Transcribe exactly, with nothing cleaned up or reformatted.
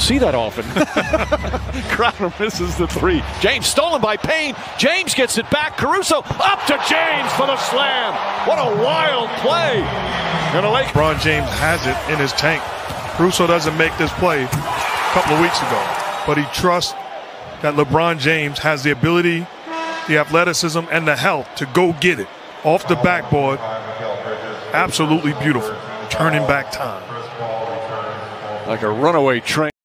see that often. Crowder misses the three. James stolen by Payne. James gets it back. Caruso up to James for the slam. What a wild play. And a late. LeBron James has it in his tank. Caruso doesn't make this play a couple of weeks ago, but he trusts that LeBron James has the ability, the athleticism, and the health to go get it off the backboard. Absolutely beautiful. Turning back time. Like a runaway train.